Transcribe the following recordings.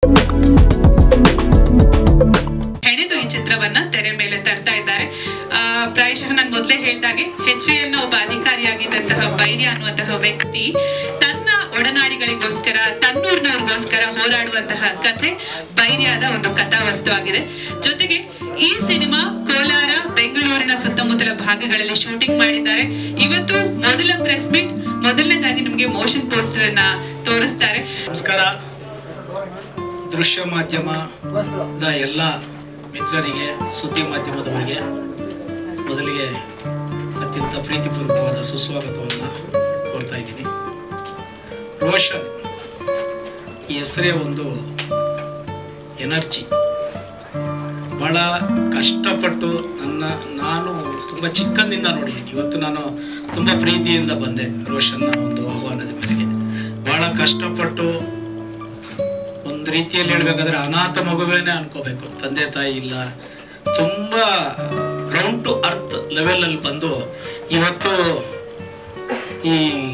ಹೆಣೆದು ಈ ಚಿತ್ರವನ್ನ ತೆರೆ ಮೇಲೆ ತರ್ತಾ ಇದ್ದಾರೆ. ಪ್ರಾಯಶಃ ನಾನು ಮೊದಲೇ ಹೇಳ್ದಾಗೆ HAL ನ ಒಬ್ಬ ಅಧಿಕಾರಿಯಾಗಿದ್ದಂತಹ ಬೈರ್ಯ ಅನ್ನುವಂತಹ ವ್ಯಕ್ತಿ ತನ್ನ ಒಡನಾಡಿಗಳಿಗೋಸ್ಕರ ತನ್ನೂರಿನವ್ರಿಗೋಸ್ಕರ ಹೋರಾಡುವಂತಹ ಕಥೆ ಬೈರ್ಯದ ಒಂದು ಕಥಾವಸ್ತು ಆಗಿದೆ. ಜೊತೆಗೆ ಈ ಸಿನಿಮಾ ಕೋಲಾರ, ಬೆಂಗಳೂರಿನ ಸುತ್ತಮುತ್ತಲ ಭಾಗಗಳಲ್ಲಿ ಶೂಟಿಂಗ್ ಮಾಡಿದ್ದಾರೆ. ಇವತ್ತು ಮೊದಲ ಪ್ರೆಸ್ ಮೀಟ್, ಮೊದಲನೇದಾಗಿ ನಿಮಗೆ ಮೋಷನ್ ಪೋಸ್ಟರ್ ಅನ್ನ ತೋರಿಸ್ತಾರೆ. ನಮಸ್ಕಾರ. ದೃಶ್ಯ ಮಾಧ್ಯಮದ ಎಲ್ಲ ಮಿತ್ರರಿಗೆ, ಸುದ್ದಿ ಮಾಧ್ಯಮದವರಿಗೆ ಮೊದಲಿಗೆ ಅತ್ಯಂತ ಪ್ರೀತಿಪೂರ್ವಕವಾದ ಸುಸ್ವಾಗತವನ್ನು ಕೋರ್ತಾ ಇದ್ದೀನಿ. ರೋಷನ್ ಈ ಹೆಸರೇ ಒಂದು ಎನರ್ಜಿ. ಭಾಳ ಕಷ್ಟಪಟ್ಟು ನಾನು ತುಂಬ ಚಿಕ್ಕಂದಿಂದ ನೋಡಿದ್ದೀನಿ. ಇವತ್ತು ನಾನು ತುಂಬ ಪ್ರೀತಿಯಿಂದ ಬಂದೆ ರೋಷನ್ನ ಒಂದು ಆಹ್ವಾನದ ಮೇರೆಗೆ. ಭಾಳ ಕಷ್ಟಪಟ್ಟು ಒಂದು ರೀತಿಯಲ್ಲಿ ಹೇಳ್ಬೇಕಾದ್ರೆ ಅನಾಥ ಮಗುವೇನೆ ಅನ್ಕೋಬೇಕು. ತಂದೆ ತಾಯಿ ಇಲ್ಲ, ತುಂಬ ಗ್ರೌಂಡ್ ಟು ಅರ್ತ್ ಲೆವೆಲಲ್ಲಿ ಬಂದು ಇವತ್ತು ಈ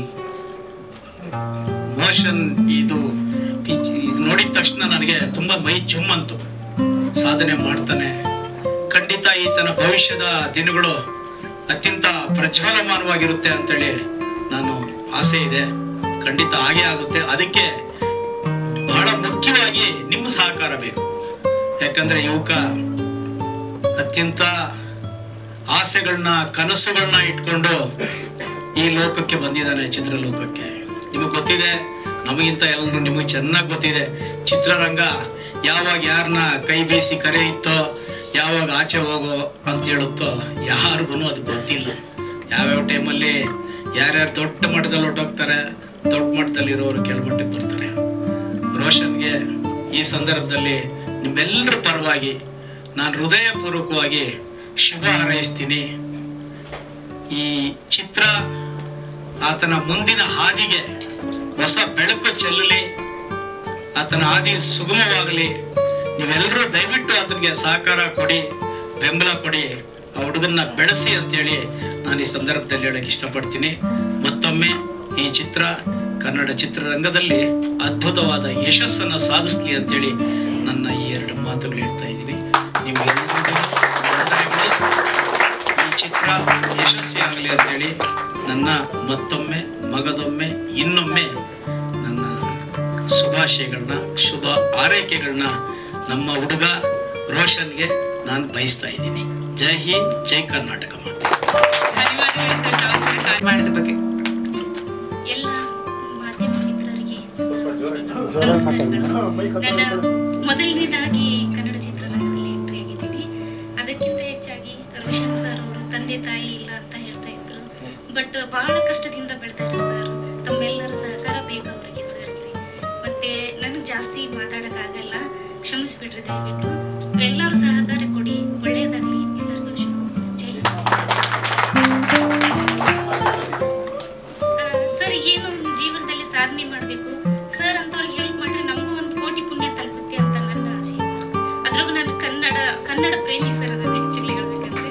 ಮೋಷನ್ ಇದು ನೋಡಿದ ತಕ್ಷಣ ನನಗೆ ತುಂಬ ಮೈ ಜುಮ್ ಅಂತು. ಸಾಧನೆ ಮಾಡ್ತಾನೆ, ಖಂಡಿತ ಈತನ ಭವಿಷ್ಯದ ದಿನಗಳು ಅತ್ಯಂತ ಪ್ರಜ್ವಲಮಾನವಾಗಿರುತ್ತೆ ಅಂತೇಳಿ ನಾನು ಆಸೆ ಇದೆ. ಖಂಡಿತ ಹಾಗೆ ಆಗುತ್ತೆ. ಅದಕ್ಕೆ ಬಹಳ ಮುಖ್ಯವಾಗಿ ನಿಮ್ಮ ಸಹಕಾರ ಬೇಕು. ಯಾಕಂದ್ರೆ ಯುವಕ ಅತ್ಯಂತ ಆಸೆಗಳನ್ನ, ಕನಸುಗಳನ್ನ ಇಟ್ಕೊಂಡು ಈ ಲೋಕಕ್ಕೆ ಬಂದಿದ್ದಾನೆ, ಚಿತ್ರಲೋಕಕ್ಕೆ. ನಿಮಗೆ ಗೊತ್ತಿದೆ, ನಮಗಿಂತ ಎಲ್ಲರೂ ನಿಮಗೆ ಚೆನ್ನಾಗಿ ಗೊತ್ತಿದೆ, ಚಿತ್ರರಂಗ ಯಾವಾಗ ಯಾರನ್ನ ಕೈ ಬೀಸಿ ಕರೆಯುತ್ತೋ, ಯಾವಾಗ ಆಚೆ ಹೋಗೋ ಅಂತ ಹೇಳುತ್ತೋ ಯಾರಿಗೂ ಅದು ಗೊತ್ತಿಲ್ಲ. ಯಾವ್ಯಾವ ಟೈಮಲ್ಲಿ ಯಾರ್ಯಾರು ದೊಡ್ಡ ಮಟ್ಟದಲ್ಲಿ ಹೊಟ್ಟೋಗ್ತಾರೆ, ದೊಡ್ಡ ಮಟ್ಟದಲ್ಲಿರೋರು ಕೆಳಮಟ್ಟಕ್ಕೆ ಬರ್ತಾರೆ. ರೋಷನ್ಗೆ ಈ ಸಂದರ್ಭದಲ್ಲಿ ನಿಮ್ಮೆಲ್ಲರ ಪರವಾಗಿ ನಾನು ಹೃದಯಪೂರ್ವಕವಾಗಿ ಶುಭ ಹಾರೈಸ್ತೀನಿ. ಈ ಚಿತ್ರ ಆತನ ಮುಂದಿನ ಹಾದಿಗೆ ಹೊಸ ಬೆಳಕು ಚೆಲ್ಲಲಿ, ಆತನ ಹಾದಿ ಸುಗಮವಾಗಲಿ. ನೀವೆಲ್ಲರೂ ದಯವಿಟ್ಟು ಆತನಿಗೆ ಸಹಕಾರ ಕೊಡಿ, ಬೆಂಬಲ ಕೊಡಿ, ಆ ಹುಡುಗನ್ನ ಬೆಳೆಸಿ ಅಂತೇಳಿ ನಾನು ಈ ಸಂದರ್ಭದಲ್ಲಿ ಹೇಳಕ್ಕೆ ಇಷ್ಟಪಡ್ತೀನಿ. ಮತ್ತೊಮ್ಮೆ ಈ ಚಿತ್ರ ಕನ್ನಡ ಚಿತ್ರರಂಗದಲ್ಲಿ ಅದ್ಭುತವಾದ ಯಶಸ್ಸನ್ನು ಸಾಧಿಸಲಿ ಅಂತೇಳಿ ನನ್ನ ಈ ಎರಡು ಮಾತುಗಳು ಹೇಳ್ತಾ ಇದ್ದೀನಿ. ನಿಮ್ಗೆಲ್ಲರಿಗೂ ಈ ಚಿತ್ರ ಯಶಸ್ವಿ ಆಗಲಿ ಅಂತೇಳಿ ನನ್ನ ಮತ್ತೊಮ್ಮೆ, ಮಗದೊಮ್ಮೆ, ಇನ್ನೊಮ್ಮೆ ನನ್ನ ಶುಭಾಶಯಗಳನ್ನ, ಶುಭ ಆರೈಕೆಗಳನ್ನ ನಮ್ಮ ಹುಡುಗ ರೋಷನ್ಗೆ ನಾನು ಬಯಸ್ತಾ ಇದ್ದೀನಿ. ಜೈ ಹಿಂದ್, ಜೈ ಕರ್ನಾಟಕ. ಮಾಡಿದ ಬಗ್ಗೆ ಎಲ್ಲ ಮಾಧ್ಯಮ ಮಿತ್ರರಿಗೆ ನಮಸ್ಕಾರಗಳು. ನನ್ನ ಮೊದಲನೇದಾಗಿ ಕನ್ನಡ ಚಿತ್ರರಂಗದಲ್ಲಿ ಎಂಟ್ರಿ ಆಗಿದ್ದೀನಿ. ಅದಕ್ಕಿಂತ ಹೆಚ್ಚಾಗಿ ರೋಷನ್ ಸರ್ ಅವರು ತಂದೆ ತಾಯಿ ಇಲ್ಲ ಅಂತ ಹೇಳ್ತಾ ಇದ್ರು. ಬಟ್ ಬಹಳ ಕಷ್ಟದಿಂದ ಬೆಳೆದಾರೆ ಸರ್. ತಮ್ಮೆಲ್ಲರ ಸಹಕಾರ ಬೇಕು ಅವರಿಗೆ ಸರ್ಗೆ. ಮತ್ತೆ ನನಗೆ ಜಾಸ್ತಿ ಮಾತಾಡೋಕ್ಕಾಗಲ್ಲ, ಕ್ಷಮಿಸಿಬಿಡ್ರಿ ದಯವಿಟ್ಟು. ಎಲ್ಲರೂ ಸಹಕಾರ ಕೊಡಿ, ಒಳ್ಳೆಯದಾಗಲಿ ಎಲ್ಲರಿಗೂ. ಜೈ ಸರ್. ಏನು ಜೀವನದಲ್ಲಿ ಸಾಧನೆ ಮಾಡಬೇಕು ಸರ್ ಅಂತವ್ರಿಗೆ ಹೆಲ್ಪ್ ಮಾಡ್ರೆ ನಮಗೂ ಒಂದು ಕೋಟಿ ಪುಣ್ಯ ತಲುಪುತ್ತೆ ಅಂತ ನನ್ನ ಆಶೆ ಸರ್. ಅದ್ರಾಗ ನಾನು ಕನ್ನಡ ಪ್ರೇಮಿ ಸರ್. ಅದನ್ನ ಆಕ್ಚುಲಿ ಹೇಳ್ಬೇಕಂದ್ರೆ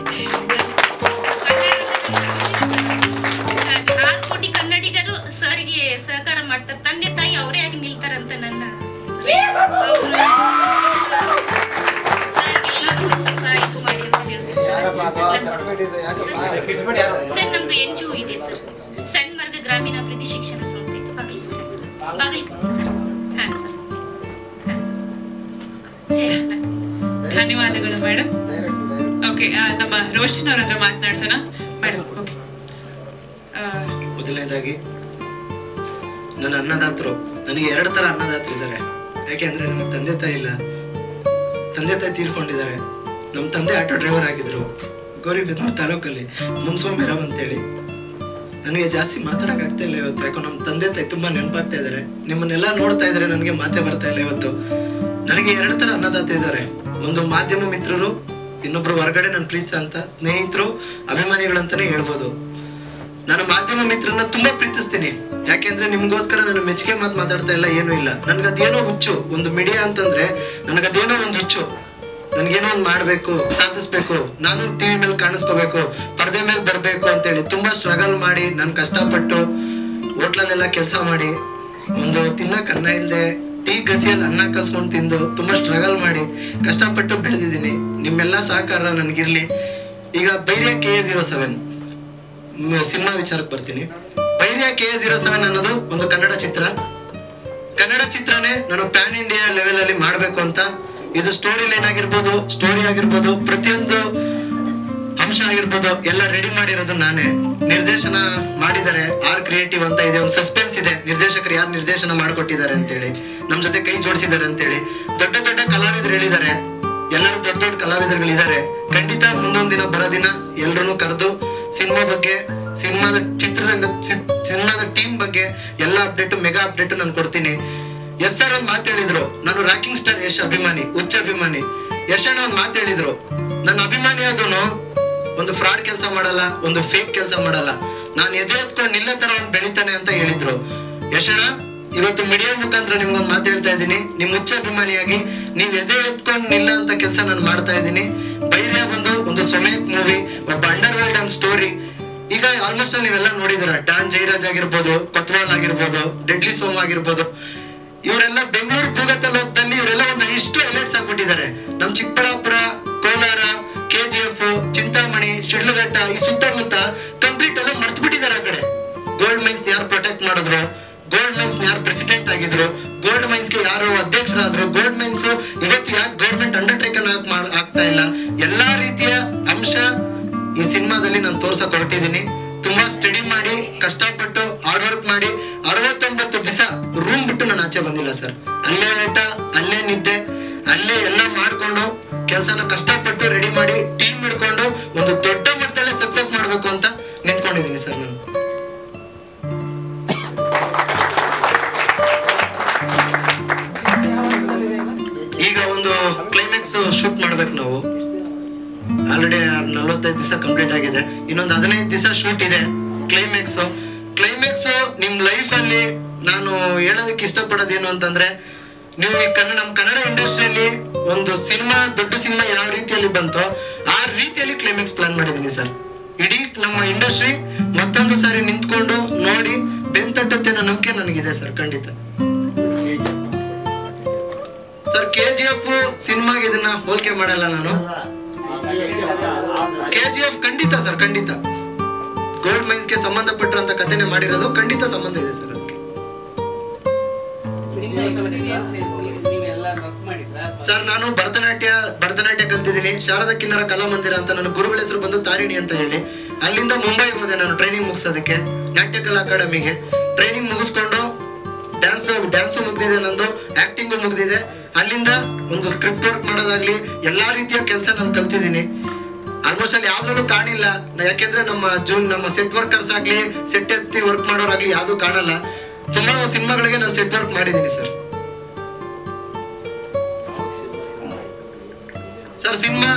6 ಕೋಟಿ ಕನ್ನಡಿಗರು ಸರ್ಗೆ ಸಹಕಾರ ಮಾಡ್ತಾರೆ. ತಂದೆ ತಾಯಿ ಅವರೇ ಆಗಿ ನಿಲ್ತಾರಂತ ನನ್ನ ಸರ್. ನಮ್ದು NGO ಇದೆ ಸರ್, ಸಣ್ಣ ಮಾರ್ಗ ಗ್ರಾಮೀಣ ಅಭಿವೃದ್ಧಿ ಶಿಕ್ಷಣ ಸಂಸ್ಥೆ ಬಾಗಲಕೋಟೆ ಸರ್. ಹಾಂ ಸರ್. ಧನ್ಯವಾದಗಳು ಮೇಡಮ್. ಓಕೆ, ನಮ್ಮ ರೋಷನ್ ಅವ್ರ ಹತ್ರ ಮಾತನಾಡ್ಸೋಣ ಮೇಡಮ್. ಓಕೆ, ಮೊದಲನೇದಾಗಿ ನನ್ನ ಅನ್ನದಾತರು, ನನಗೆ 2 ಥರ ಅನ್ನದಾತರು ಇದ್ದಾರೆ. ಯಾಕೆಂದರೆ ನನ್ನ ತಂದೆ ತಾಯಿ ಇಲ್ಲ, ತಂದೆ ತಾಯಿ ತೀರ್ಕೊಂಡಿದ್ದಾರೆ. ನಮ್ಮ ತಂದೆ ಆಟೋ ಡ್ರೈವರ್ ಆಗಿದ್ರು ಗೌರಿಬಿದನೂರು ತಾಲೂಕಲ್ಲಿ, ಮುನ್ಸ್ವಾಮಿ ರಾವ್ ಅಂತೇಳಿ. ನನಗೆ ಜಾಸ್ತಿ ಮಾತಾಡೋಕ್ಕಾಗ್ತಾ ಇಲ್ಲ ಇವತ್ತು, ಯಾಕೋ ನಮ್ಮ ತಂದೆ ತಾಯಿ ತುಂಬ ನೆನಪಾಗ್ತಾ ಇದ್ದಾರೆ. ನಿಮ್ಮನ್ನೆಲ್ಲ ನೋಡ್ತಾ ಇದ್ದಾರೆ, ನನಗೆ ಮಾತೇ ಬರ್ತಾ ಇಲ್ಲ ಇವತ್ತು. ನನಗೆ 2 ಥರ ಅನ್ನದಾತ ಇದ್ದಾರೆ. ಒಂದು ಮಾಧ್ಯಮ ಮಿತ್ರರು, ಇನ್ನೊಬ್ರು ಹೊರಗಡೆ ನನ್ನ ಪ್ರೀತಿ ಅಂತ ಸ್ನೇಹಿತರು, ಅಭಿಮಾನಿಗಳಂತಾನೆ ಹೇಳ್ಬೋದು. ನಾನು ಮಾಧ್ಯಮ ಮಿತ್ರರನ್ನ ತುಂಬಾ ಪ್ರೀತಿಸ್ತೀನಿ. ಯಾಕೆಂದ್ರೆ ನಿಮ್ಗೋಸ್ಕರ ನಾನು ಮೆಚ್ಚುಗೆ ಮಾತಾಡ್ತಾ ಇಲ್ಲ, ಏನೂ ಇಲ್ಲ. ನನ್ಗದೇನೋ ಹುಚ್ಚು, ಒಂದು ಮೀಡಿಯಾ ಅಂತಂದ್ರೆ ನನಗದೇನೋ ಒಂದು ಹುಚ್ಚು. ನನ್ಗೇನೋ ಒಂದು ಮಾಡ್ಬೇಕು, ಸಾಧಿಸ್ಬೇಕು, ನಾನು ಟಿವಿ ಮೇಲೆ ಕಾಣಿಸ್ಕೋಬೇಕು, ಪರದೆ ಮೇಲೆ ಬರ್ಬೇಕು ಅಂತೇಳಿ ತುಂಬಾ ಸ್ಟ್ರಗಲ್ ಮಾಡಿ, ನಾನು ಕಷ್ಟಪಟ್ಟು ಹೋಟ್ಲಲ್ಲೆಲ್ಲ ಕೆಲಸ ಮಾಡಿ, ಒಂದು ತಿನ್ನಕ್ ಅನ್ನ ಇಲ್ಲದೆ ಟೀ ಗಸಿಯಲ್ಲಿ ಅನ್ನ ಕಲ್ಸ್ಕೊಂಡು ತಿಂದು ತುಂಬಾ ಸ್ಟ್ರಗಲ್ ಮಾಡಿ ಕಷ್ಟಪಟ್ಟು ಬೆಳೆದಿದ್ದೀನಿ. ನಿಮ್ಮೆಲ್ಲ ಸಹಕಾರ ನನಗಿರ್ಲಿ. ಈಗ ಬೈರ್ಯ KA07 ಸಿನಿಮಾ ವಿಚಾರಕ್ಕೆ ಬರ್ತೀನಿ. ಬೈರ್ಯ KA07 ಅನ್ನೋದು ಒಂದು ಕನ್ನಡ ಚಿತ್ರನೇ ನಾನು ಪ್ಯಾನ್ ಇಂಡಿಯಾ ಲೆವೆಲ್ ಅಲ್ಲಿ ಮಾಡ್ಬೇಕು ಅಂತ. ಇದು ಸ್ಟೋರಿ ಲೈನ್ ಆಗಿರ್ಬೋದು, ಸ್ಟೋರಿ ಆಗಿರ್ಬೋದು, ಪ್ರತಿಯೊಂದು ಅಂಶ ಆಗಿರ್ಬೋದು ಎಲ್ಲ ರೆಡಿ ಮಾಡಿರೋದು ನಾನೇ. ನಿರ್ದೇಶನ ಮಾಡಿದ್ದಾರೆ ಆರ್ ಕ್ರಿಯೇಟಿವ್ ಅಂತ ಇದೆ, ಒಂದು ಸಸ್ಪೆನ್ಸ್ ಇದೆ ನಿರ್ದೇಶಕರು ಯಾರು ನಿರ್ದೇಶನ ಮಾಡಿಕೊಟ್ಟಿದ್ದಾರೆ ಅಂತೇಳಿ, ನಮ್ ಜೊತೆ ಕೈ ಜೋಡಿಸಿದ್ದಾರೆ ಅಂತೇಳಿ. ದೊಡ್ಡ ದೊಡ್ಡ ಕಲಾವಿದರು ಹೇಳಿದ್ದಾರೆ, ಎಲ್ಲರೂ ದೊಡ್ಡ ದೊಡ್ಡ ಕಲಾವಿದರುಗಳಿದ್ದಾರೆ. ಖಂಡಿತ ಮುಂದೊಂದು ದಿನ ಬರೋ ದಿನ ಎಲ್ರೂ ಕರೆದು ಸಿನಿಮಾ ಬಗ್ಗೆ, ಸಿನಿಮಾದ ಸಿನಿಮಾದ ಟೀಮ್ ಬಗ್ಗೆ ಎಲ್ಲ ಅಪ್ಡೇಟ್, ಮೆಗಾ ಅಪ್ಡೇಟ್ ನಾನು ಕೊಡ್ತೀನಿ. ಎಸ್ ಸರ್ ಒಂದು ಮಾತು ಹೇಳಿದ್ರು, ನಾನು ರಾಕಿಂಗ್ ಸ್ಟಾರ್ ಯಶ್ ಅಭಿಮಾನಿ, ಹುಚ್ಚ ಅಭಿಮಾನಿ. ಯಶ್ ಅಣ್ಣ ಒಂದು ಮಾತು ಹೇಳಿದ್ರು, ನನ್ನ ಅಭಿಮಾನಿ ಅದನ್ನು ಒಂದು ಫ್ರಾಡ್ ಕೆಲಸ ಮಾಡಲ್ಲ, ಒಂದು ಫೇಕ್ ಕೆಲಸ ಮಾಡಲ್ಲ, ನಾನು ಎದೆ ಎತ್ಕೊಂಡು ನಿಲ್ಲ ತರ ಒಂದು ಬೆಳಿತಾನೆ ಅಂತ ಹೇಳಿದ್ರು. ಯಶ್ ಅಣ್ಣ ಇವತ್ತು ಮೀಡಿಯಾ ಮುಖಾಂತರ ನಿಮ್ಗೊಂದು ಮಾತು ಹೇಳ್ತಾ ಇದ್ದೀನಿ, ನಿಮ್ ಹುಚ್ಚ ಅಭಿಮಾನಿಯಾಗಿ ನೀವ್ ಎದೆ ಎತ್ಕೊಂಡು ನಿಲ್ಲ ಅಂತ ಕೆಲಸ ನಾನು ಮಾಡ್ತಾ ಇದ್ದೀನಿ. ಬೈರ್ಯ ಬಂದು ಒಂದು ಸೊಮೇಕ್ ಮೂವಿ, ಒಬ್ಬ ಅಂಡರ್ ವರ್ಲ್ಡ್ ಅಂಡ್ ಸ್ಟೋರಿ. ಈಗ ಆಲ್ಮೋಸ್ಟ್ ನೀವೆಲ್ಲ ನೋಡಿದಿರ, ಡಾನ್ ಜೈರಾಜ್ ಆಗಿರ್ಬೋದು, ಕೊತ್ವಾಲ್ ಆಗಿರ್ಬೋದು, ಡೆಡ್ಲಿ ಸೋಮ್ ಆಗಿರ್ಬೋದು, ಇವರೆಲ್ಲ ಬೆಂಗಳೂರು ಭೂಗತ ಲೋಕದಲ್ಲಿ ಇವರೆಲ್ಲ ಒಂದು ಇಷ್ಟು ಹೈಲೈಟ್ಸ್ ಆಗ್ಬಿಟ್ಟಿದ್ದಾರೆ. ನಮ್ ಚಿಕ್ಕಬಳ್ಳಾಪುರ, ಕೋಲಾರ, KGF, ಚಿಂತಾಮಣಿ, ಶಿಡ್ಲಘಟ್ಟ ಈ ಸುತ್ತಮುತ್ತ ಕಂಪ್ಲೀಟ್ ಎಲ್ಲ ಮರ್ತು ಬಿಟ್ಟಿದ್ದಾರೆ. ಆ ಕಡೆ ಗೋಲ್ಡ್ ಮೈನ್ಸ್ ಯಾರು ಪ್ರೊಟೆಕ್ಟ್ ಮಾಡಿದ್ರು, ಗೋಲ್ಡ್ ಮೈನ್ಸ್ ಯಾರು ಪ್ರೆಸಿಡೆಂಟ್ ಆಗಿದ್ರು, ಗೋಲ್ಡ್ ಮೈನ್ಸ್ ಗೆ ಯಾರು ಅಧ್ಯಕ್ಷರಾದ್ರು, ಗೋಲ್ಡ್ ಮೈನ್ಸ್ ಇವತ್ತು ಯಾಕೆ ಗೌರ್ಮೆಂಟ್ ಅಂಡರ್ಟೇಕನ್ ಆಗ್ತಾ ಇಲ್ಲ, ಎಲ್ಲಾ ರೀತಿಯ ಅಂಶ ಈ ಸಿನಿಮಾದಲ್ಲಿ ನಾನು ತೋರ್ಸಕ್ ಹೊರಟಿದ್ದೀನಿ. ತುಂಬಾ ಸ್ಟಡಿ ಮಾಡಿ, ಕಷ್ಟಪಟ್ಟು ಹಾರ್ಡ್ ವರ್ಕ್ ಮಾಡಿ 69 ದಿವಸ ರೂಮ್ ಬಿಟ್ಟು ನಾನು ಆಚೆ ಬಂದಿಲ್ಲ ಸರ್. ಅಲ್ಲೇ ಊಟ, ಅಲ್ಲೇ ನಿದ್ದೆ, ಅಲ್ಲೇ ಎಲ್ಲ ಮಾಡ್ಕೊಂಡು ಕೆಲಸನ ಕಷ್ಟಪಟ್ಟು ರೆಡಿ ಮಾಡಿ ಟೀಮ್ ಹಿಡ್ಕೊಂಡು ಒಂದು ದೊಡ್ಡ ಮಟ್ಟದಲ್ಲೇ ಸಕ್ಸಸ್ ಮಾಡ್ಬೇಕು ಅಂತ ನಿಂತ್ಕೊಂಡಿದ್ದೀನಿ ಸರ್ ನಾನು. ಈಗ ಒಂದು ಕ್ಲೈಮ್ಯಾಕ್ಸ್ ಶೂಟ್ ಮಾಡ್ಬೇಕು ನಾವು. ಆಲ್ರೆಡಿ 45 ದಿವಸ ಕಂಪ್ಲೀಟ್ ಆಗಿದೆ, ಇನ್ನೊಂದು 15 ದಿವಸ ಶೂಟ್ ಇದೆ. ಕ್ಲೈಮ್ಯಾಕ್ಸ್ ನಿಮ್ ಲೈಫ್ ಅಲ್ಲಿ ನಾನು ಹೇಳೋದಕ್ಕೆ ಇಷ್ಟಪಡೋದೇನು ಅಂತಂದ್ರೆ, ನೀವು ನಮ್ಮ ಕನ್ನಡ ಇಂಡಸ್ಟ್ರಿಯಲ್ಲಿ ಒಂದು ಸಿನಿಮಾ, ದೊಡ್ಡ ಸಿನಿಮಾ ಯಾವ ರೀತಿಯಲ್ಲಿ ಬಂತೋ ಆ ರೀತಿಯಲ್ಲಿ ಕ್ಲೈಮ್ಯಾಕ್ಸ್ ಪ್ಲಾನ್ ಮಾಡಿದೀನಿ ಸರ್. ಇಡೀ ನಮ್ಮ ಇಂಡಸ್ಟ್ರಿ ಮತ್ತೊಂದು ಸಾರಿ ನಿಂತ್ಕೊಂಡು ನೋಡಿ ಬೆಂತಟ್ಟುತ್ತೆ ಅನ್ನೋ ನಂಬಿಕೆ ನನಗಿದೆ ಸರ್. ಖಂಡಿತ ಸರ್, KGF ಸಿನಿಮಾಗೆ ಇದನ್ನ ಹೋಲಿಕೆ ಮಾಡಲ್ಲ ನಾನು. KGF ಖಂಡಿತ ಸರ್, ಖಂಡಿತ ಗೋಲ್ಡ್ ಮೈನ್ಸ್ ಗೆ ಸಂಬಂಧಪಟ್ಟಿರಂತ ಕಥೆನೆ ಮಾಡಿರೋದು, ಖಂಡಿತ ಸಂಬಂಧ ಇದೆ ಸರ್ ಅದಕ್ಕೆ. ಸರ್ ನಾನು ಭರತನಾಟ್ಯ ಕಲ್ತಿದ್ದೀನಿ. ಶಾರದಾ ಕಿನ್ನರ ಕಲಾಮಂದಿರ ಅಂತ ನನ್ನ ಗುರುಗಳ ಹೆಸರು ಬಂದು ತಾರಿಣಿ ಅಂತ ಹೇಳಿ. ಅಲ್ಲಿಂದ ಮುಂಬೈಗೆ ಹೋದೆ ನಾನು ಟ್ರೈನಿಂಗ್ ಮುಗಿಸೋದಕ್ಕೆ, ನಾಟ್ಯ ಕಲಾ ಅಕಾಡೆಮಿಗೆ. ಟ್ರೈನಿಂಗ್ ಮುಗಿಸ್ಕೊಂಡು ಡ್ಯಾನ್ಸು ಮುಗ್ದಿದೆ, ನಂದು ಆಕ್ಟಿಂಗು ಮುಗ್ದಿದೆ. ಅಲ್ಲಿಂದ ಒಂದು ಸ್ಕ್ರಿಪ್ಟ್ ವರ್ಕ್ ಮಾಡೋದಾಗ್ಲಿ ಎಲ್ಲಾ ರೀತಿಯ ಕೆಲಸ ನಾನು ಕಲ್ತಿದ್ದೀನಿ. ಆಲ್ಮೋಸ್ಟ್ ಅಲ್ಲಿ ಯಾವ್ದ್ರಲ್ಲೂ ಕಾಣಿಲ್ಲ, ಯಾಕೆಂದ್ರೆ ನಮ್ಮ ಸೆಟ್ ವರ್ಕರ್ಸ್ ಆಗ್ಲಿ, ಸೆಟ್ ಎತ್ತಿ ವರ್ಕ್ ಮಾಡೋರಾಗ್ಲಿ ಯಾವ್ದು ಕಾಣಲ್ಲ. ತುಂಬಾ ಸಿನಿಮಾಗಳಿಗೆ ನಾನು ಸೆಟ್ ವರ್ಕ್ ಮಾಡಿದ್ದೀನಿ ಸರ್. ಸರ್ ಸಿನಿಮಾ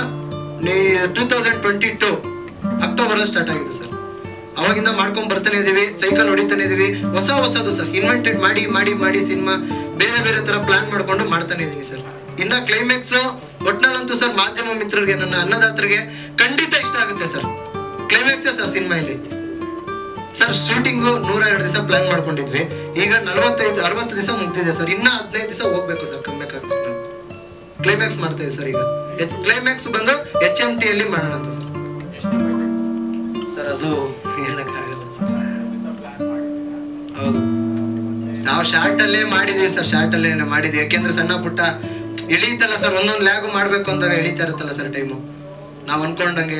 2022 ಅಕ್ಟೋಬರ್ ಸ್ಟಾರ್ಟ್ ಆಗಿದೆ ಸರ್. ಅವಾಗಿಂದ ಮಾಡ್ಕೊಂಡ್ ಬರ್ತಾನೆ ಇದೀವಿ, ಸೈಕಲ್ ಹೊಡಿತಾನೆ ಇದೀವಿ. ಹೊಸದು ಸರ್ ಇನ್ವೆಂಟೆಡ್ ಮಾಡಿ ಸಿನಿಮಾ ಬೇರೆ ಬೇರೆ ತರ ಪ್ಲಾನ್ ಮಾಡ್ಕೊಂಡು ಮಾಡ್ತಾನೆ ಇದೀನಿ ಸರ್. ಇನ್ನ ಕ್ಲೈಮ್ಯಾಕ್ಸ್ ಒಟ್ನಲ್ಲಂತೂ ಸರ್ ಮಾಧ್ಯಮ ಮಿತ್ರರಿಗೆ, ನನ್ನ ಅನ್ನದಾತರಿಗೆ ಖಂಡಿತ ಇಷ್ಟ ಆಗುತ್ತೆ ಸರ್. ಕ್ಲೈಮ್ಯಾಕ್ಸ್ ಸರ್ ಸಿನಿಮಾ ಇಲ್ಲಿ ಸರ್. ಶೂಟಿಂಗು 102 ದಿವಸ ಪ್ಲಾನ್ ಮಾಡ್ಕೊಂಡಿದ್ವಿ, ಈಗ 45-60 ದಿವಸ ಮುಗ್ದಿದೆ ಸರ್. ಇನ್ನ 15 ದಿವಸ ಹೋಗ್ಬೇಕು ಸರ್, ಕಮ್ಯಾಕ್ ಆಗ್ಬೇಕು. ಕ್ಲೈಮ್ಯಾಕ್ಸ್ ಮಾಡ್ತಾ ಇದೆ ಸರ್. ಈಗ ಕ್ಲೈಮ್ಯಾಕ್ಸ್ ಬಂದು HMT ಅಲ್ಲಿ ಮಾಡೋಣ ಅಂತ ಸರ್. ಸರ್ ಅದು ಹೇಳಕ್ ಆಗಲ್ಲ ಸರ್. ಹೌದು, ನಾವು ಶಾರ್ಟ್ ಅಲ್ಲೇ ಮಾಡಿದೀವಿ ಸರ್, ಶಾರ್ಟ್ ಅಲ್ಲೇ ಮಾಡಿದ್ವಿ. ಯಾಕೆಂದ್ರೆ ಸಣ್ಣ ಪುಟ್ಟ ಇಳೀತಲ್ಲ ಸರ್, ಒಂದೊಂದು ಲ್ಯಾಗು ಮಾಡ್ಬೇಕು ಅಂದಾಗ ಇಳೀತಾ ಇರುತ್ತಲ್ಲ ಸರ್ ಟೈಮು, ನಾವ್ ಅನ್ಕೊಂಡಂಗೆ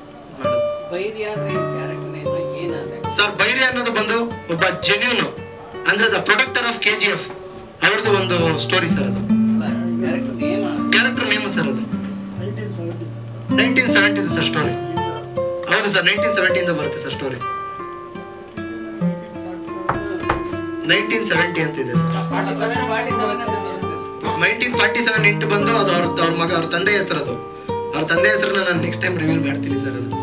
ಸರ್. ಬೈರ್ಯ ಅನ್ನೋದು ಬಂದು ಒಬ್ಬ ಜೆನ್ಯೂನ್ ಅಂದ್ರೆ ದ ಪ್ರೊಡಕ್ಟರ್ ಆಫ್ KGF ಅವ್ರದ್ದು ಒಂದು ಸ್ಟೋರಿ ಸರ್. ಅದು ಕ್ಯಾರೆಕ್ಟರ್ ನೇಮ್ ಸರ್. ಅದು 1970 ಸರ್ ಸ್ಟೋರಿ. ಹೌದು ಸರ್, 1970 ಬರುತ್ತೆ ಸರ್ ಸ್ಟೋರಿ. 1970 ಅಂತ ಇದೆ ಸರ್. 1947 ಇಂಟು ಬಂದು ಅದು ಅವ್ರ ತಂದೆ ಹೆಸರು. ಅದು ಅವ್ರ ತಂದೆ ಹೆಸರನ್ನ ನಾನು ನೆಕ್ಸ್ಟ್ ಟೈಮ್ ರಿವೀಲ್ ಮಾಡ್ತೀನಿ ಸರ್. ಅದು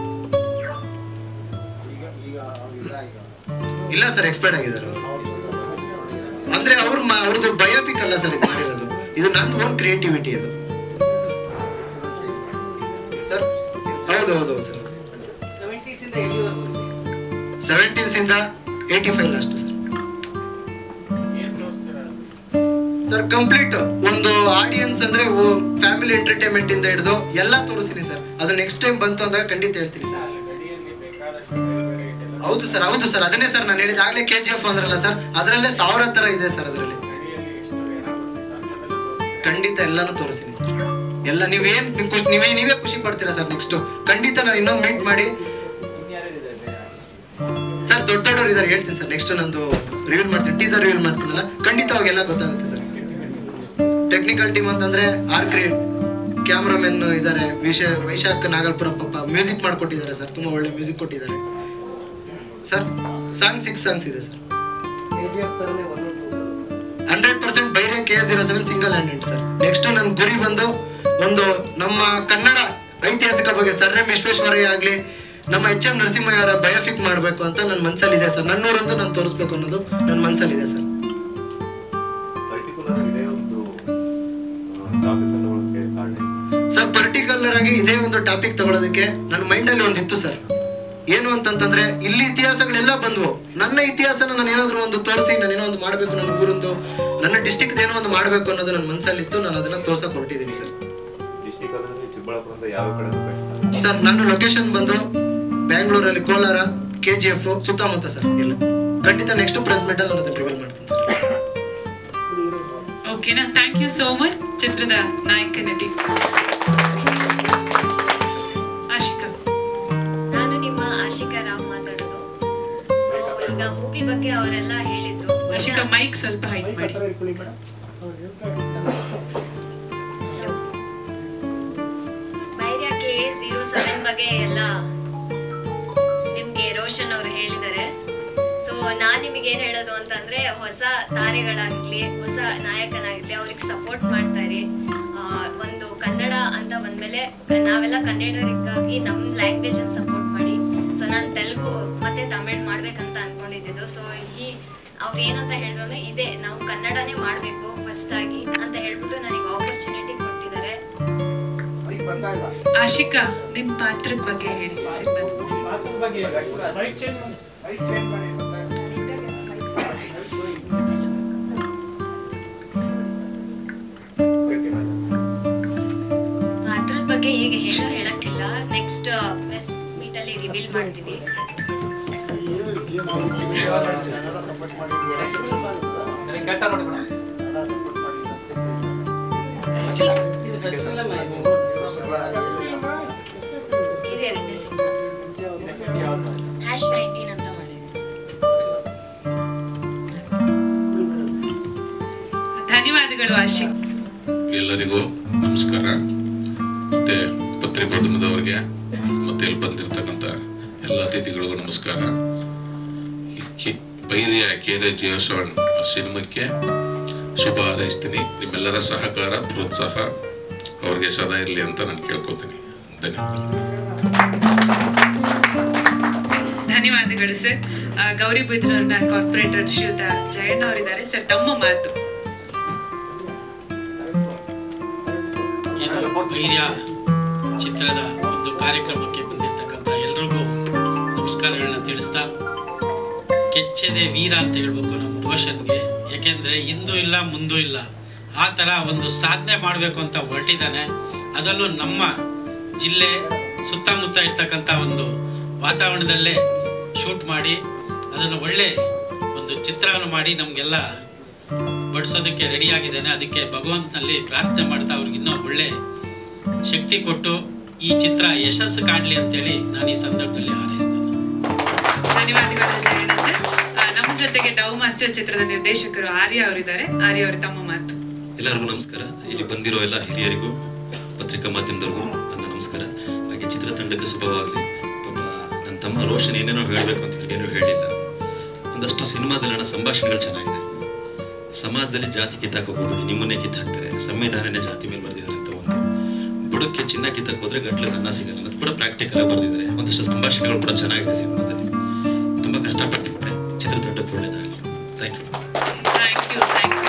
ಇಲ್ಲ ಸರ್, ಎಕ್ಸ್ಪೈರ್ಡ್ ಆಗಿದ್ದಾರೆ ಅವರು. ಅಂದ್ರೆ ಅವ್ರದ್ದು ಬಯೋಪಿಕ್ ಅಲ್ಲ ಸರ್ ಇದು ಮಾಡಿರೋದು, ಇದು ನನ್ನ ಓನ್ ಕ್ರಿಯೇಟಿವಿಟಿ ಅದು ಸರ್. ಹೌದು ಸರ್. 70s ಇಂದ 85 ಲಾಸ್ಟ್ ಸರ್. ಸರ್ ಕಂಪ್ಲೀಟ್ ಒಂದು ಆಡಿಯನ್ಸ್ ಅಂದ್ರೆ ಫ್ಯಾಮಿಲಿ ಎಂಟರ್ಟೈನ್ಮೆಂಟ್ ಇಂದ ಹಿಡಿದು ಎಲ್ಲ ತೋರಿಸ್ತೀನಿ ಸರ್. ಅದು ನೆಕ್ಸ್ಟ್ ಟೈಮ್ ಬಂತು ಅಂದಾಗ ಖಂಡಿತ ಹೇಳ್ತೀನಿ ಸರ್. ಹೌದು ಸರ್ ಅದನ್ನೇ ಸರ್ ನಾನು ಹೇಳಿದಾಗಲೇ KGF ಅಂದ್ರಲ್ಲ ಸರ್, ಅದರಲ್ಲೇ 1000 ತರ ಇದೆ ಸರ್. ಅದರಲ್ಲಿ ಖಂಡಿತ ಎಲ್ಲಾನು ತೋರಿಸ್ತೀನಿ ಸರ್. ಎಲ್ಲ ನೀವೇ ಖುಷಿ ಪಡ್ತೀರಾ ಸರ್. ನೆಕ್ಸ್ಟ್ ಖಂಡಿತ ನಾನು ಇನ್ನೊಂದು ಮೀಟ್ ಮಾಡಿ ಸರ್. ದೊಡ್ಡವರು ಇದಾರೆ ಹೇಳ್ತೀನಿ ಸರ್. ನೆಕ್ಸ್ಟ್ ನಂದು ರಿವೀಲ್ ಮಾಡ್ತೀನಿ, ಟೀಸರ್ ರಿವೀಲ್ ಮಾಡ್ತೀನಲ್ಲ, ಖಂಡಿತ ಅವಾಗೆಲ್ಲ ಗೊತ್ತಾಗುತ್ತೆ ಸರ್. ಟೆಕ್ನಿಕಲ್ ಟೀಮ್ ಅಂತಂದ್ರೆ ಆರ್ಕ್ರೇಟ್ ಕ್ಯಾಮ್ರಾಮನ್ ಇದ್ದಾರೆ, ವೈಶಾಖ್ ನಾಗಲ್ಪುರ ಪಾಪ ಮ್ಯೂಸಿಕ್ ಮಾಡ್ಕೊಟ್ಟಿದ್ದಾರೆ ಸರ್. ತುಂಬಾ ಒಳ್ಳೆ ಮ್ಯೂಸಿಕ್ ಕೊಟ್ಟಿದ್ದಾರೆ ಸರ್. 6 ಸಾಂಗ್ಸ್ ಇದೆ sir. 100% Bairye KS07 single handed sir. Next ನನ್ನ ಗುರಿ ಬಂದು ಒಂದು ನಮ್ಮ ಕನ್ನಡ ಐತಿಹಾಸಿಕ ಬಗ್ಗೆ ಸರ್ ಎಂ ವಿಶ್ವೇಶ್ವರಯ್ಯ ಆಗ್ಲಿ, ನಮ್ಮ HM ನರಸಿಂಹಯ್ಯ ಅವರ ಬಯೋಪಿಕ್ ಮಾಡಬೇಕು ಅಂತ ನನ್ನ ಮನಸ್ಸಲ್ಲಿದೆ ಸರ್. ನನ್ನೂರಂತೂ ನಾನು ತೋರಿಸ್ಬೇಕು ಅನ್ನೋದು ನನ್ನ ಮನಸ್ಸಲ್ಲಿದೆ ಸರ್. ಸರ್ ಪರ್ಟಿಕ್ಯುಲರ್ ಆಗಿ ಇದೇ ಒಂದು ಟಾಪಿಕ್ ತಗೊಳ್ಳೋದಕ್ಕೆ ನನ್ನ ಮೈಂಡಲ್ಲಿ ಒಂದಿತ್ತು ಸರ್. ಏನು ಅಂತಂತಂದ್ರೆ ಇಲ್ಲಿ ಇತಿಹಾಸಗಳೆಲ್ಲ ಬಂದ್ವು. ನನ್ನ ಇತಿಹಾಸನ ನಾನು ಏನಾದ್ರು ಒಂದು ತೋರಿಸಿ ನಾನು ಏನೋ ಒಂದು ಮಾಡಬೇಕು, ನನ್ನ ಊರಂದು ನನ್ನ ಡಿಸ್ಟಿಕ್ ಏನೋ ಒಂದು ಮಾಡಬೇಕು ಅನ್ನೋದು ನನ್ನ ಮನಸ್ಸಲ್ಲಿತ್ತು. ನಾನು ಅದನ್ನ ತೋರ್ಸಕ್ ಹೊರಟಿದ್ದೀನಿ ಸರ್. ಸರ್ ನಾನು ಲೊಕೇಶನ್ ಬಂದು ಬ್ಯಾಂಗ್ಳೂರಲ್ಲಿ, ಕೋಲಾರ, KGF ಸುತ್ತಮುತ್ತ ಸರ್. ಎಲ್ಲ ಖಂಡಿತ ನೆಕ್ಸ್ಟ್ ಪ್ರೆಸ್ ಮೀಟ್ ಅಲ್ಲಿ ನಾನು ರಿವೀಲ್ ಮಾಡ್ತೀನಿ ಸರ್. ಓಕೆನಾ, ಥ್ಯಾಂಕ್ ಯು ಸೋ ಮಚ್. ಚಿತ್ರದ ನಾಯಕ ನಟಿ ಆಶಿಕಾ. ನಾನು ನಿಮ್ಮ ಆಶಿಕಾ ರಾವ್ ಮಾತಾಡೋದು. ಈಗ ಮೂವಿ ಬಗ್ಗೆ ಅವರೆಲ್ಲ ಹೇಳಿದ್ರು. ಆಶಿಕಾ ಮೈಕ್ ಸ್ವಲ್ಪ ಹೈಟ್ ಮಾಡಿ. ಬೈರ್ಯ KS07 ಬಗ್ಗೆ ಎಲ್ಲ ನಿಮ್ಗೆ ರೋಷನ್ ಅವರು ಹೇಳಿದ್ದಾರೆ. ಸೊ ನಾನ್ ನಿಮಗೆ ಏನ್ ಹೇಳೋದು ಅಂತಂದ್ರೆ, ಹೊಸ ತಾರೆಗಳಾಗ್ಲಿ, ಹೊಸ ನಾಯಕನಾಗ್ಲಿ ಅವ್ರಿಗೆ ಸಪೋರ್ಟ್ ಮಾಡ್ತಾರೆ. ಒಂದು ಕನ್ನಡ ಅಂತ ಬಂದ್ಮೇಲೆ ನಾವೆಲ್ಲ ಕನ್ನಡಿಗರಿಗಾಗಿ ನಮ್ ಲ್ಯಾಂಗ್ವೇಜ್ ಅನ್ನು ಸಪೋರ್ಟ್ ಮಾಡಿ. ಸೊ ನಾನು ತೆಲುಗು ಮತ್ತೆ ತಮಿಳ್ ಮಾಡ್ಬೇಕಂತ ಅನ್ಕೊಂಡಿದ್ದು. ಸೊ ಅವ್ರು ಏನಂತ ಹೇಳಿದ್ರು, ಇದೆ ನಾವು ಕನ್ನಡನೇ ಮಾಡ್ಬೇಕು ಫಸ್ಟ್ ಆಗಿ ಅಂತ ಹೇಳ್ಬಿಟ್ಟು ನನಗೆ ಆಪರ್ಚುನಿಟಿ ಕೊಟ್ಟಿದ್ದಾರೆ. ಆಶಿಕಾ, ನಿಮ್ ಪಾತ್ರದ ಬಗ್ಗೆ ಹೇಳಿ. ಪಾತ್ರದ ಬಗ್ಗೆ ಈಗ ಹೇಳಕ್ಕಿಲ್ಲ. ನೆಕ್ಸ್ಟ್ ಪ್ರೆಸ್ ಮೀಟ್ ಅಲ್ಲಿ ರಿವೀಲ್ ಮಾಡ್ತೀವಿ. ಇದು ಎರಡನೇ ಸಿನಿಮಾ #19 ಅಂತ ಮಾಡಿದ್ದೀನಿ. ಧನ್ಯವಾದಗಳು ಆಶಿಕ್. ಎಲ್ಲರಿಗೂ ನಮಸ್ಕಾರ. ಮತ್ತೆ ಪತ್ರಿಕೋದ್ಯಮದವರಿಗೆ ಮತ್ತೆ ಇಲ್ಲಿ ಬಂದಿರತಕ್ಕಂಥ ಎಲ್ಲ ಅತಿಥಿಗಳಿಗೂ ನಮಸ್ಕಾರ. ಬೈರ್ಯ KS07 ಸಿನಿಮಾಕ್ಕೆ ಶುಭ ಹಾರೈಸ್ತೀನಿ. ನಿಮ್ಮೆಲ್ಲರ ಸಹಕಾರ, ಪ್ರೋತ್ಸಾಹ ಅವ್ರಿಗೆ ಸದಾ ಇರಲಿ ಅಂತ ನಾನು ಕೇಳ್ಕೊತೀನಿ. ಧನ್ಯವಾದಗಳು ಸರ್. ಗೌರಿಬಿದನೂರಿನ ಕಾರ್ಪೊರೇಟರ್ ಶ್ರೀಯುತ ಜಯಣ್ಣ ಅವರಿದ್ದಾರೆ ಸರ್. ತಮ್ಮ ಮಾತು. ಬೈರ್ಯ ಚಿತ್ರದ ಒಂದು ಕಾರ್ಯಕ್ರಮಕ್ಕೆ ಬಂದಿರತಕ್ಕಂಥ ಎಲ್ರಿಗೂ ನಮಸ್ಕಾರಗಳನ್ನ ತಿಳಿಸ್ತಾ, ಕೆಚ್ಚದೆ ವೀರ ಅಂತ ಹೇಳ್ಬೇಕು ನಮ್ಮ ರೋಷನ್ಗೆ. ಯಾಕೆಂದರೆ ಇಂದು ಇಲ್ಲ ಮುಂದೂ ಇಲ್ಲ, ಆ ಥರ ಒಂದು ಸಾಧನೆ ಮಾಡಬೇಕು ಅಂತ ಹೊರಟಿದ್ದಾನೆ. ಅದರಲ್ಲೂ ನಮ್ಮ ಜಿಲ್ಲೆ ಸುತ್ತಮುತ್ತ ಇರ್ತಕ್ಕಂಥ ಒಂದು ವಾತಾವರಣದಲ್ಲೇ ಶೂಟ್ ಮಾಡಿ ಅದನ್ನು ಒಳ್ಳೆ ಒಂದು ಚಿತ್ರವನ್ನು ಮಾಡಿ ನಮಗೆಲ್ಲ ಬಡಿಸೋದಕ್ಕೆ ರೆಡಿಯಾಗಿದ್ದಾನೆ. ಅದಕ್ಕೆ ಭಗವಂತನಲ್ಲಿ ಪ್ರಾರ್ಥನೆ ಮಾಡ್ತಾ ಅವ್ರಿಗೆ ಇನ್ನೂ ಒಳ್ಳೆ ಶಕ್ತಿ ಕೊಟ್ಟು ಈ ಚಿತ್ರ ಯಶಸ್ಸು ಕಾಣಲಿ ಅಂತೇಳಿ ನಾನು ಈ ಸಂದರ್ಭದಲ್ಲಿ ಹಾರೈಸ್ತೇನೆ. ಧನ್ಯವಾದಗಳು ಜಯಣ್ಣ ಸರ್. ನಮ್ಮ ಜೊತೆಗೆ ಡವ್ ಮಾಸ್ಟರ್ ಚಿತ್ರದ ನಿರ್ದೇಶಕರು ಆರ್ಯ ಅವರಿದ್ದಾರೆ. ಆರ್ಯ ಅವರು ತಮ್ಮ ಮಾತು. ಎಲ್ಲರಿಗೂ ನಮಸ್ಕಾರ. ಇಲ್ಲಿ ಬಂದಿರೋ ಎಲ್ಲ ಹಿರಿಯರಿಗೂ, ಪತ್ರಿಕಾ ಮಾಧ್ಯಮದವ್ರಿಗೂ ನನ್ನ ನಮಸ್ಕಾರ. ಹಾಗೆ ಚಿತ್ರತಂಡಕ್ಕೆ ಶುಭವಾಗಲಿ. ಪಾಪ ನನ್ನ ತಮ್ಮ ರೋಷನ್ ಏನೇನೋ ಹೇಳಬೇಕು ಅಂತಿದ್ರೆ ಏನೂ ಹೇಳಿಲ್ಲ. ಒಂದಷ್ಟು ಸಿನಿಮಾದಲ್ಲಿನ ಸಂಭಾಷಣೆಗಳು ಚೆನ್ನಾಗಿದೆ. ಸಮಾಜದಲ್ಲಿ ಜಾತಿ ಕಿತ್ತಾಕೋಗ್ಬಿಡಿ, ನಿಮ್ಮನ್ನೇ ಕಿತ್ತಾಕ್ತಾರೆ, ಸಂವಿಧಾನನೇ ಜಾತಿ ಮೇಲೆ ಬರೆದಿದ್ದಾರೆ ಅಂತ. ಒಂದು ಬುಡಕ್ಕೆ ಚಿನ್ನ ಕಿತ್ತಕ್ಕೆ ಹೋದ್ರೆ ಗಂಟ್ಲಿಗೆ ಅನ್ನ ಸಿಗಲ್ಲ ಅಂತ ಕೂಡ ಪ್ರಾಕ್ಟಿಕಲ್ ಆಗಿ ಬರೆದಿದ್ದಾರೆ. ಒಂದಷ್ಟು ಸಂಭಾಷಣೆಗಳು ಕೂಡ ಚೆನ್ನಾಗಿದೆ ಸಿನಿಮಾದಲ್ಲಿ. ತುಂಬ ಕಷ್ಟಪಡ್ತಿದ್ದಾರೆ. ಚಿತ್ರತಂಡಕ್ಕೆ ಒಳ್ಳೆಯದಾಗಲಿ. Thank you. Thank you.